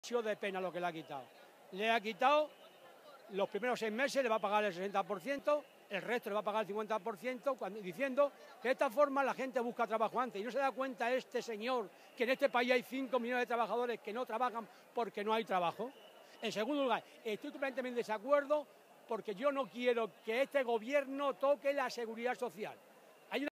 de pena lo que le ha quitado. Le ha quitado los primeros 6 meses, le va a pagar el 60%, el resto le va a pagar el 50%, diciendo que de esta forma la gente busca trabajo antes. Y no se da cuenta este señor que en este país hay 5 millones de trabajadores que no trabajan porque no hay trabajo. En segundo lugar, estoy completamente en desacuerdo porque yo no quiero que este gobierno toque la seguridad social.